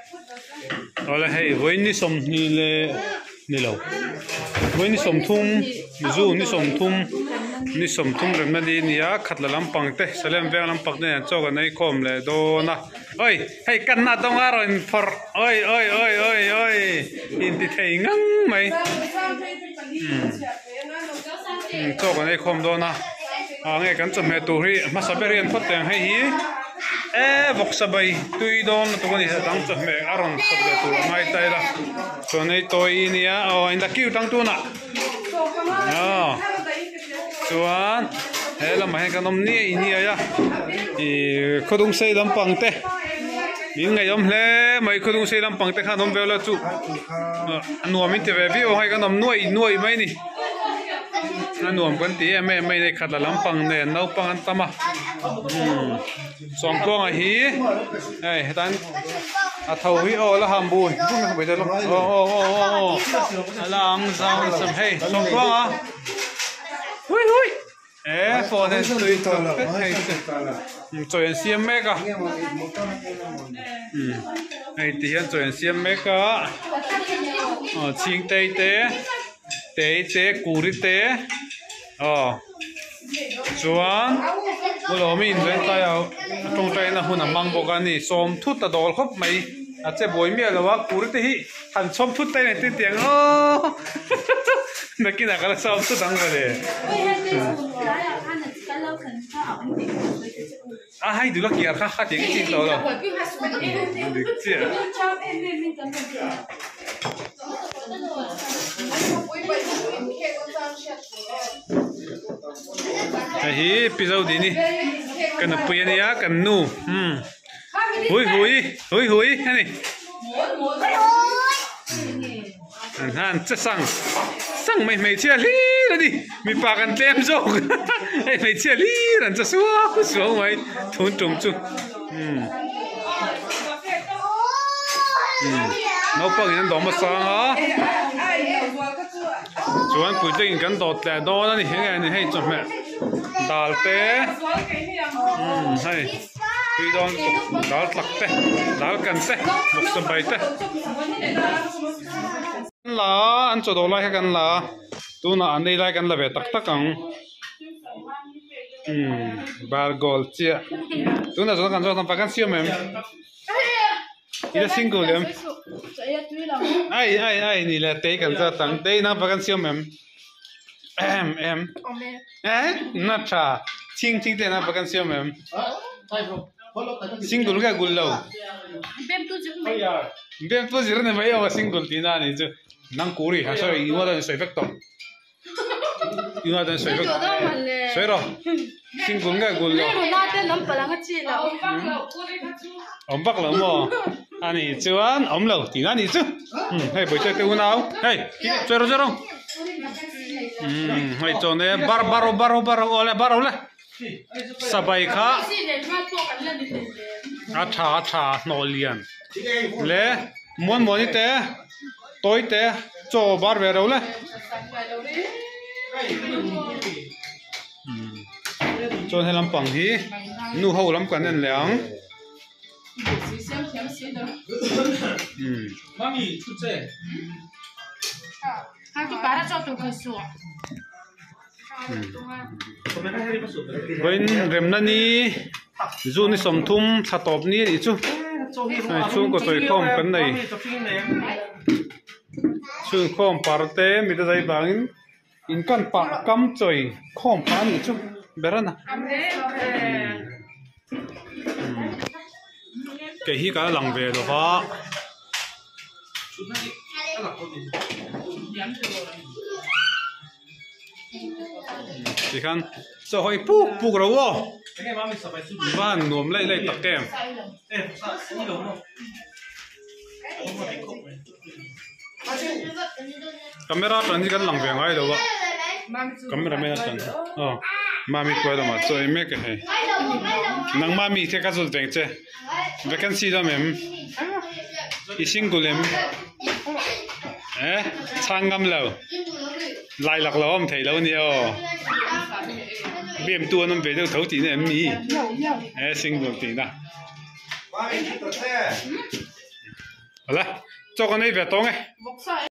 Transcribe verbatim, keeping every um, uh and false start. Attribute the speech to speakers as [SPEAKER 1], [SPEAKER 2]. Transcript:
[SPEAKER 1] Ola hey với ni som ni le ni lo với ni som thum zu ni som thum ni som thum rem na di nia khat la lam pang te salem ve lam pak ne cho ga nei khom le do na oi hey kan na dong aro in for oi oi oi oi oi in ti thei ngang mai cho ga nei khom do na a nge kan chom me tu ri ma sa be rian phot teng hei hi e vok sabai tui don tu ni sa tang chom me aron phot de tu mai tai la cho nei toi nia o in da kiu tang tu na à chuan he lam hai kan om ni ni ya i khodung sei lam pang te in ngai om hle mai khodung sei lam pang te khan om vela chu nuam in te ve vi o hai kan om nuai nuai mai ni nuam kan ti em em mai nei khat la lam pang ne no pang an tama som tuang a hi ei tan a thau hi o la ham bui bung na bai da lo o o o o alang zau sam hey som tuang a hui hui eh for the tui to hey choyan siam meka hm hey ti hian choyan siam meka o ching te te te te kuri te o chuan lo mi in ren tai au tong tai na hun amang boka ni som thut ta dol khop mai a che boi mi lo wa kuri te hi han som thut tai ne ti tiang o na ki na ka som thut ang ba le à hay được kia khác khác tiếng gì đó rồi được chưa hi episode đi nè cần là bia này á cần nu hm hui hui hui hui này anh han chết sang sang mày mày chia lý rồi đi mi paกันเต็ม rồi mày chia lý rồiจะxuống xuống mày thốn trùng chu nấu bưng nhân đồ mà sang á chuan bụi tinhกันđọtแต่đo đóนี่เห็นไงนี่ให้จบแม่ดาลเต้ให้พี่ดอนดาลตักเต้ดาลกันเต้มุกสบายเต้ล่ะอันจะโดนไล่กันล่ะตัวน่ะอันนี้ไล่กันละเวตักตักกังอืมบาร์กอลเจียตัวน่ะจะต้องกันจะต้องไปกันเสียมั้ยอีละซิงเกิลเลยไอ้ไอ้ไอ้นี่แหละเตะกันจะตั้งเตะน่ะไปกันเสียมั้ยเอ็มเอ็มเอ๊ะน่าจะชิงชิงเตะน่ะไปกันเสียมั้ยซิงเกิลก็กุลแล้วเบมตัวจิ๋วไม่เบมตัวจิ๋วเนี่ยไม่เอาซิงเกิลตีน่ะนี่จะนั่งกูรีฮะใช่อีว่าแต่ใส่เฟกต์อีว่าแต่ใส่เฟกต์ใส่หรอซิงเกิลก็กุลแล้วอมปักแล้วมั้งอันนี้จวนอมแล้วตีน่ะนี่จ้ะเฮ้ยไปเจอตัวน่ะเฮ้ยช่วยเราช่วยเราอืมเฮ้ยจวนเนี่ยบาร์บาร์บาร์บาร์โอเลบาร์โอเลสบายค่ะอาชาอาชานอเลียนเล่ม้วนม้วนนี่เตะตัวเตะโจบาร์เวอร์เลยจนให้ลำปังที่นู่เขาลำกันนั่นแหละ妈咪出这他就把它照多棵树วันเริ่มนั่นนี่จูนี่สมทุ่มสตอบนี่อีจูจูก็ตัวข้อมกันเลยจูข้อมปาร์เต้มีแต่ใจบางอินกันปากกำจ่อยข้อมพันอีจูเบรน่ะเกี่ยฮีกันหลังเวลฟ้าสิคันจะให้ปุ๊บปุ๊บเราวะบ้านหนุ่มไล่ไล่ตะแกมคาเมราตอนนี้กันหลังเวียงไงเดี๋ยววะคาเมราไม่น่าตันอ๋อมามีกล้วยตัวมาช่วยไม่กันให้นังมามีเท่ากับสุดเพียงเจ้เวกันซีดอมเอ็มอีสิงกุลเอ็มเอ๊ะช่างกำแล้วไล่หลักล้อมเทแล้วเนี่ยเบี่ยมตัวนั่นเป็นเรื่องเขาตีเนี่ยมีเอ๊ะสิงกุลตีนะ好了，做个那边动哎。